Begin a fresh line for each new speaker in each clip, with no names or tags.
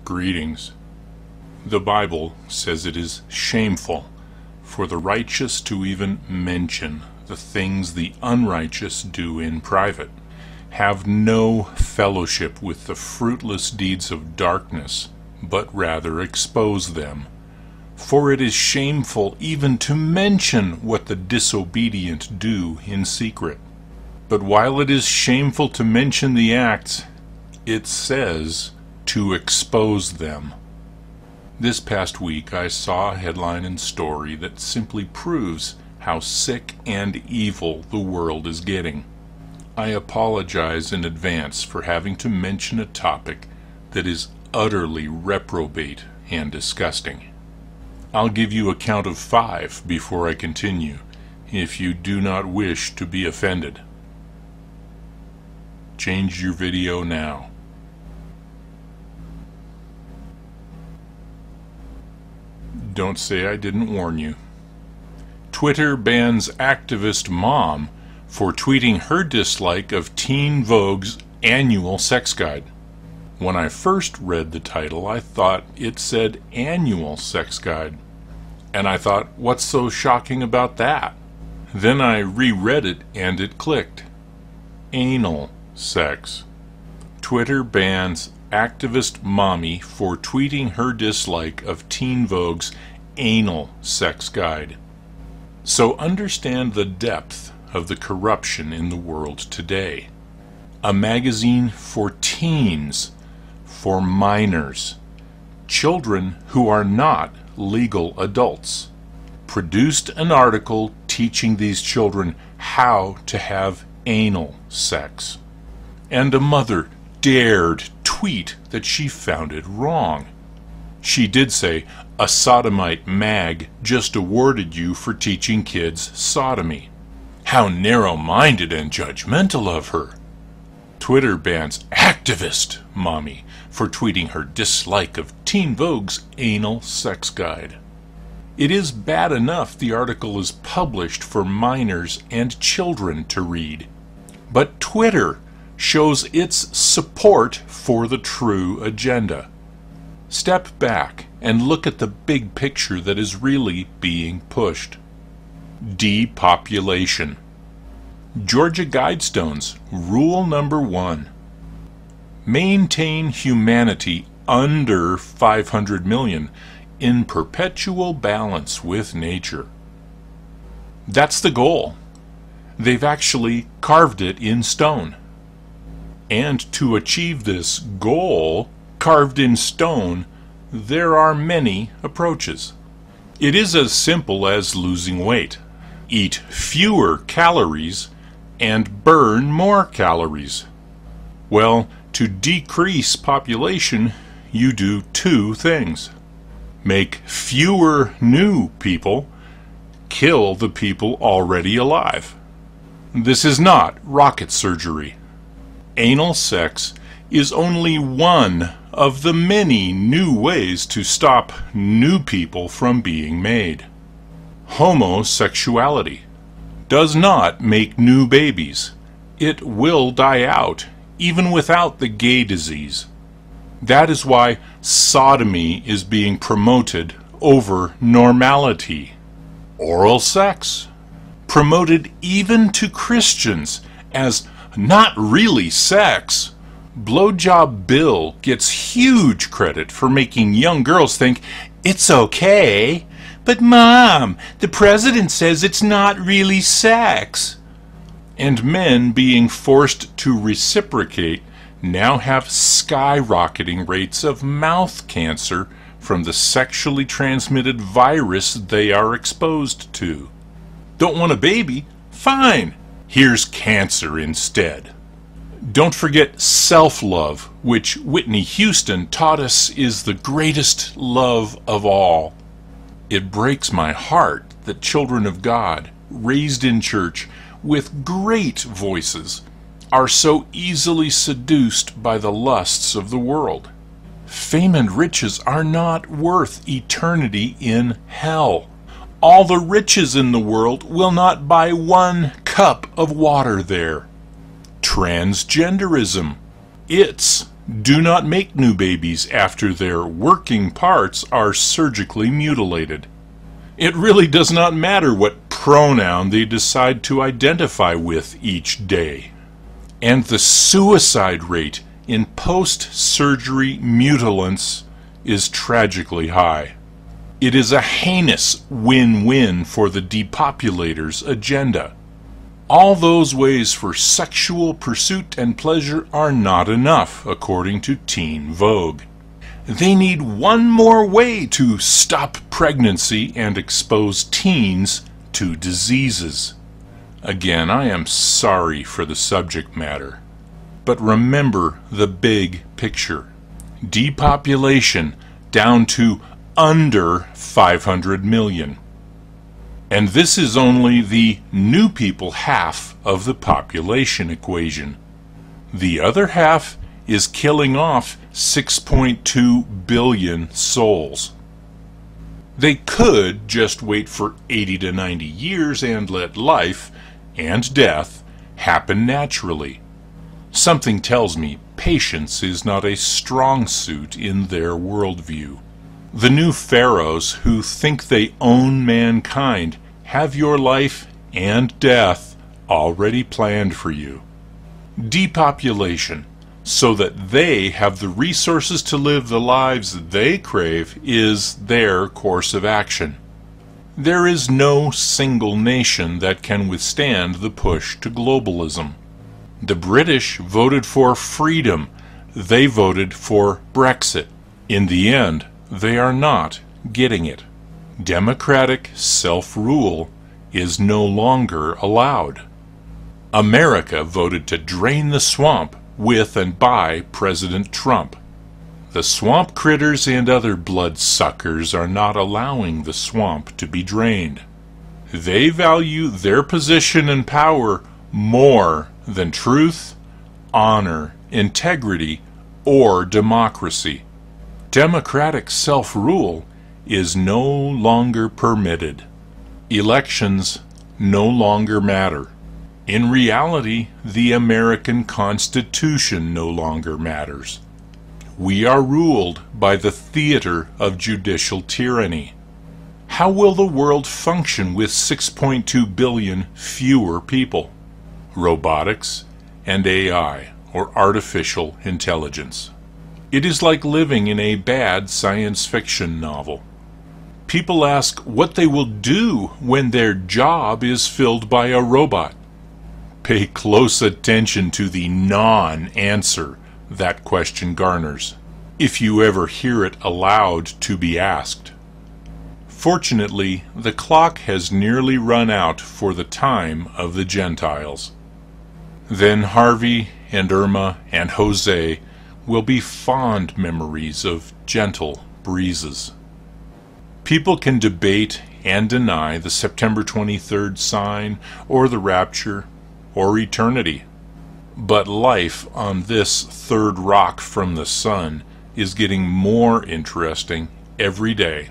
Greetings. The Bible says it is shameful for the righteous to even mention the things the unrighteous do in private. Have no fellowship with the fruitless deeds of darkness, but rather expose them. For it is shameful even to mention what the disobedient do in secret. But while it is shameful to mention the acts, it says to expose them. This past week I saw a headline and story that simply proves how sick and evil the world is getting. I apologize in advance for having to mention a topic that is utterly reprobate and disgusting. I'll give you a count of 5 before I continue, if you do not wish to be offended. Change your video now. Don't say I didn't warn you. Twitter bans activist mom for tweeting her dislike of Teen Vogue's annual sex guide. When I first read the title, I thought it said annual sex guide. And I thought, what's so shocking about that? Then I reread it and it clicked. Anal sex. Twitter bans activist mommy for tweeting her dislike of Teen Vogue's anal sex guide. So understand the depth of the corruption in the world today. A magazine for teens, for minors, children who are not legal adults, produced an article teaching these children how to have anal sex. And a mother dared tweet that she found it wrong. She did say, "A sodomite mag just awarded you for teaching kids sodomy." How narrow-minded and judgmental of her. Twitter bans activist mommy for tweeting her dislike of Teen Vogue's anal sex guide. It is bad enough the article is published for minors and children to read. But Twitter shows its support for the true agenda. Step back and look at the big picture that is really being pushed. Depopulation. Georgia Guidestones, rule number 1. Maintain humanity under 500 million in perpetual balance with nature. That's the goal. They've actually carved it in stone. And to achieve this goal, carved in stone, there are many approaches. It is as simple as losing weight. Eat fewer calories and burn more calories. Well, to decrease population, you do 2 things. Make fewer new people, kill the people already alive. This is not rocket surgery. Anal sex is only one of the many new ways to stop new people from being made. Homosexuality does not make new babies. It will die out, even without the gay disease. That is why sodomy is being promoted over normality. Oral sex, promoted even to Christians as not really sex. Blowjob Bill gets huge credit for making young girls think it's okay. But Mom, the president says it's not really sex. And men being forced to reciprocate now have skyrocketing rates of mouth cancer from the sexually transmitted virus they are exposed to. Don't want a baby? Fine. Here's cancer instead. Don't forget self-love, which Whitney Houston taught us is the greatest love of all. It breaks my heart that children of God, raised in church with great voices, are so easily seduced by the lusts of the world. Fame and riches are not worth eternity in hell. All the riches in the world will not buy 1 cup of water there. Trans-Genderism. It's Do not make new babies after their working parts are surgically mutilated. It really does not matter what pronoun they decide to identify with each day. And the suicide rate in post-surgery mutilants is tragically high. It is a heinous win-win for the depopulators' agenda. All those ways for sexual pursuit and pleasure are not enough, according to Teen Vogue. They need one more way to stop pregnancy and expose teens to diseases. Again, I am sorry for the subject matter, but remember the big picture. Depopulation down to under 500 million. And this is only the new people half of the population equation. The other half is killing off 6.2 billion souls. They could just wait for 80 to 90 years and let life and death happen naturally. Something tells me patience is not a strong suit in their worldview. The new pharaohs who think they own mankind have your life and death already planned for you. Depopulation, so that they have the resources to live the lives they crave, is their course of action. There is no single nation that can withstand the push to globalism. The British voted for freedom. They voted for Brexit. In the end, they are not getting it. Democratic self-rule is no longer allowed. America voted to drain the swamp with and by President Trump. The swamp critters and other bloodsuckers are not allowing the swamp to be drained. They value their position and power more than truth, honor, integrity, or democracy. Democratic self-rule is no longer permitted. Elections no longer matter. In reality, the American Constitution no longer matters. We are ruled by the theater of judicial tyranny. How will the world function with 6.2 billion fewer people? Robotics and AI, or artificial intelligence. It is like living in a bad science fiction novel. People ask what they will do when their job is filled by a robot. Pay close attention to the non-answer that question garners, if you ever hear it aloud to be asked. Fortunately, the clock has nearly run out for the time of the Gentiles. Then Harvey and Irma and Jose will be fond memories of gentle breezes. People can debate and deny the September 23rd sign, or the rapture, or eternity. But life on this third rock from the sun is getting more interesting every day.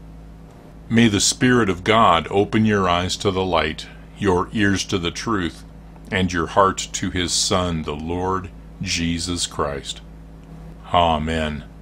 May the Spirit of God open your eyes to the light, your ears to the truth, and your heart to His Son, the Lord Jesus Christ. Amen.